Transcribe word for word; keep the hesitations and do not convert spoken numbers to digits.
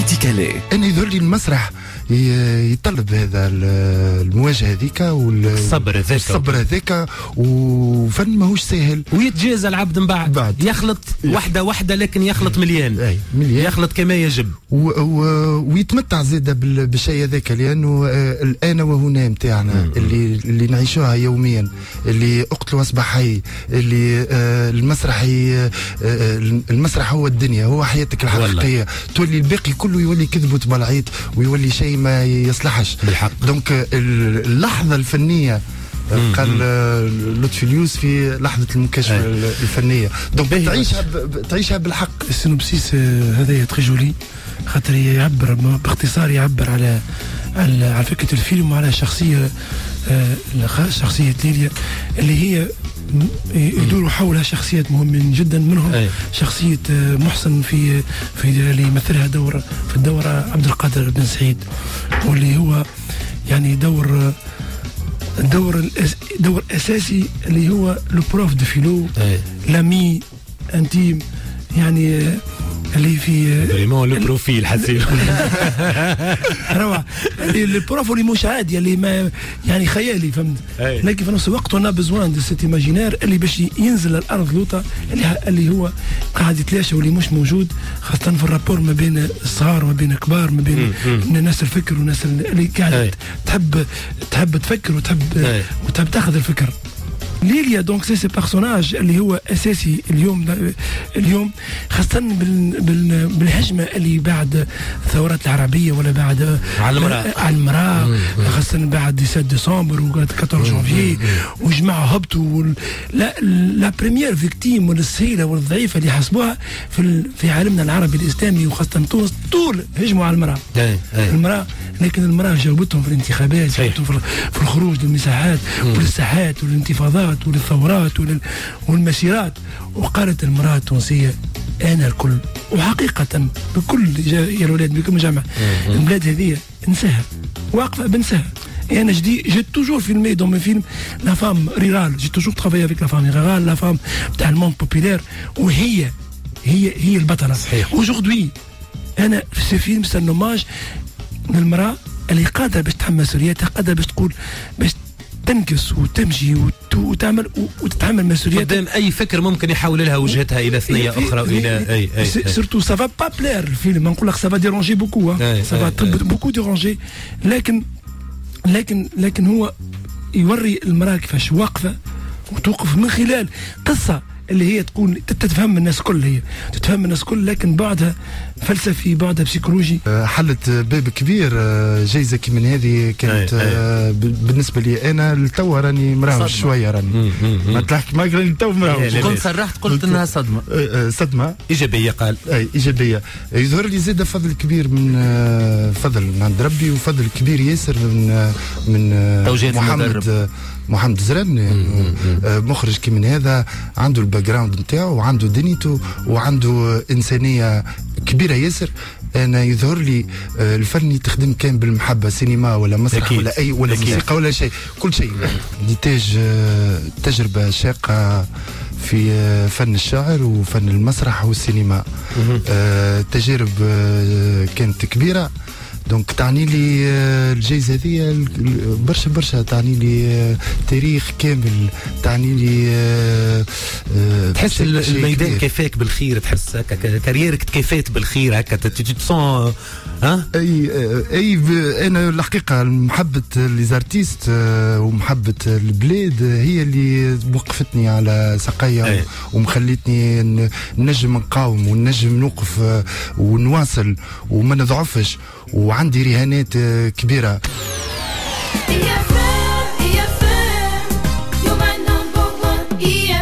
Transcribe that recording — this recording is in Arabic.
كالي. انا يظهر لي المسرح يطلب هذا المواجهه هذيك والصبر هذاك الصبر هذاك وفن ماهوش ساهل، ويتجازى العبد من بعد, بعد. يخلط وحده وحده لكن يخلط مليان. أي. مليان يخلط كما يجب و... و... ويتمتع زاده بالشيء هذاك، لانه الان وهنا نتاعنا اللي اللي نعيشوها يوميا، اللي اقتل واصبح حي، اللي آه المسرح آه المسرح هو الدنيا، هو حياتك الحقيقيه، تولي الباقي كله يولي كذب وتبلعيط ويولي شيء ما يصلحش بالحق. دونك اللحظه الفنيه قال لطفي اليوس في لحظه المكاشفه الفنيه، دونك تعيشها تعيشها بالحق. السينوبسيس هذا تري جولي، خاطر يعبر باختصار يعبر على على فكره الفيلم وعلى شخصيه شخصيه ليليا اللي هي يدور حولها شخصيات مهمين جدا، منهم أي. شخصية محسن في في اللي يمثلها دور في الدورة عبد القادر بن سعيد، واللي هو يعني دور دور دور أساسي اللي هو لو بروف دو فيلو، لامي انتيم، يعني اللي في فريمون لو بروفيل حسين روعه، اللي البروف اللي مش عادي، اللي ما يعني خيالي، فهمت؟ لكن في نفس الوقت انا بزوان دو سيت ايماجينير اللي باش ينزل الارض لوطا اللي اللي هو قاعد يتلاشى واللي مش موجود، خاصه في الرابور ما بين الصغار وما بين الكبار، ما بين الناس الفكر والناس اللي قاعده تحب تحب تفكر وتحب وتحب تاخذ الفكر. ليليا دونك سي سي بيرسوناج اللي هو اساسي اليوم اليوم خاصه بالهجمه اللي بعد الثورات العربيه ولا بعد على المراه على المراه خاصه بعد سبعة ديسمبر و أربعة عشر جانفي وجماعه هبطوا لا لا بريمير فيكتيم والسهيله والضعيفه اللي حسبوها في في عالمنا العربي الاسلامي وخاصه تونس طول هجموا على المراه. المراه لكن المراه جاوبتهم في الانتخابات، جاوبتهم في الخروج للمساحات وللساحات والانتفاضات وللثورات والمسيرات، وقالت المرأة التونسية أنا الكل، وحقيقة بكل يا الولاد بكل جامعة البلاد هذه نساها واقفة بنساها. Et أنا جدي j'ai toujours filmé dans mes films la femme rurale, j'ai toujours travaillé avec la femme rurale, la femme بتاع الموند بوبيلير، وهي هي هي البطلة. aujourd'hui أنا في ce film c'est un hommage للمرأة اللي قادرة باش تحمل مسؤوليتها، قادرة باش تقول باش تنكس وتمشي وتعمل وتتحمل مسؤوليات قدام اي فكر ممكن يحول لها وجهتها الى ثنيه اخرى والى اي اي سورتو سافا با بلير الفيلم، ما نقول لك سافا ديرونجي بوكو، سافا بوكو ديرونجي، لكن لكن لكن هو يوري المراه كيفاش واقفه وتوقف من خلال قصه اللي هي تكون تتفهم الناس كل، هي تتفهم الناس كل، لكن بعدها فلسفي، بعدها بسيكولوجي. حلت باب كبير، جايزه كي من هذه كانت أي أي. بالنسبه لي انا لتوا راني مراوج شويه، راني ما تحكي معك راني تو مراوج. كنت صرحت قلت انها صدمه صدمه ايجابيه، قال اي ايجابيه. يظهر لي زاد فضل كبير من فضل من عند ربي، وفضل كبير ياسر من من محمد محمد زران، مخرج كي من هذا عنده الباك جراوند نتاعو وعنده دنيته وعنده انسانيه كبيره ياسر. انا يظهر لي الفن تخدم كان بالمحبه، سينما ولا مسرح أكيد. ولا اي ولا أكيد. موسيقى ولا شيء، كل شيء نتاج تجربه شاقه في فن الشعر وفن المسرح والسينما. آه تجارب كانت كبيره، دونك تعني لي الجائزه هذه برشا برشا، تعني لي تاريخ كامل، تعني لي تحس الميدان كفاك بالخير، تحس هكا كاريرك كفات بالخير هكا تتصون ها. اي اي انا الحقيقه محبه ليزارتيست ومحبه البلاد هي اللي وقفتني على ساقيا ومخلتني نجم نقاوم ونجم نوقف ونواصل وما نضعفش، وعندي رهانات كبيرة. يا فام يا فام يو ماي نمبر وان.